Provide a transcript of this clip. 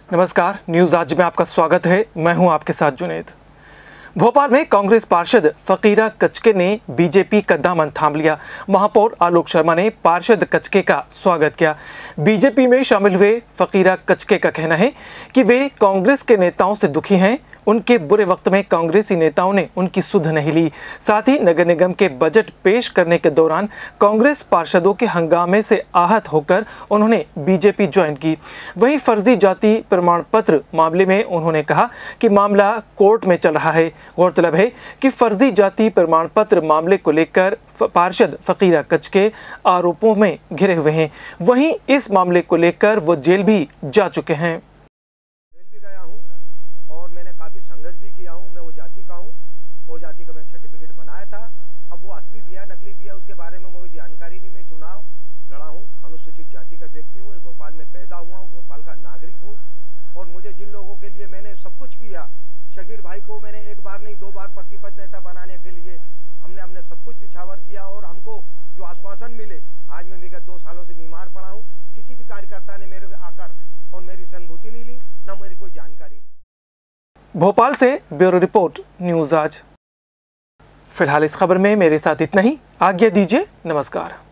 नमस्कार, न्यूज आज में आपका स्वागत है। मैं हूं आपके साथ जुनेद। भोपाल में कांग्रेस पार्षद फकीरा कचके ने बीजेपी का दामन थाम लिया। महापौर आलोक शर्मा ने पार्षद कचके का स्वागत किया। बीजेपी में शामिल हुए फकीरा कचके का कहना है कि वे कांग्रेस के नेताओं से दुखी हैं। उनके बुरे वक्त में कांग्रेसी नेताओं ने उनकी सुध नहीं ली। साथ ही नगर निगम के बजट पेश करने के दौरान कांग्रेस पार्षदों के हंगामे से आहत होकर उन्होंने बीजेपी ज्वाइन की। वहीं फर्जी जाति प्रमाण पत्र मामले में उन्होंने कहा कि मामला कोर्ट में चल रहा है। गौरतलब है कि फर्जी जाति प्रमाण पत्र मामले को लेकर पार्षद फकीरा कचके आरोपों में घिरे हुए हैं। वहीं इस मामले को लेकर वो जेल भी जा चुके हैं। संघर्ष भी किया हूँ। मैं वो जाति का हूँ और जाति का मैंने सर्टिफिकेट बनाया था। अब वो असली दिया नकली दिया उसके बारे में मुझे जानकारी नहीं। मैं चुनाव लड़ा हूँ, अनुसूचित जाति का व्यक्ति हूँ, भोपाल में पैदा हुआ हूँ, भोपाल का नागरिक हूँ। और मुझे जिन लोगों के लिए मैंने सब कुछ किया, शकीर भाई को मैंने एक बार नहीं 2 बार प्रतिपक्ष नेता बनाने के लिए हमने सब कुछ निछावर किया और हमको जो आश्वासन मिले। आज मैं विगत 2 सालों से बीमार पड़ा हूँ। किसी भी कार्यकर्ता ने मेरे आकर और मेरी सहानुभूति नहीं ली, न मेरी कोई जानकारी ली। भोपाल से ब्यूरो रिपोर्ट, न्यूज आज। फिलहाल इस खबर में मेरे साथ इतना ही। आज्ञा दीजिए, नमस्कार।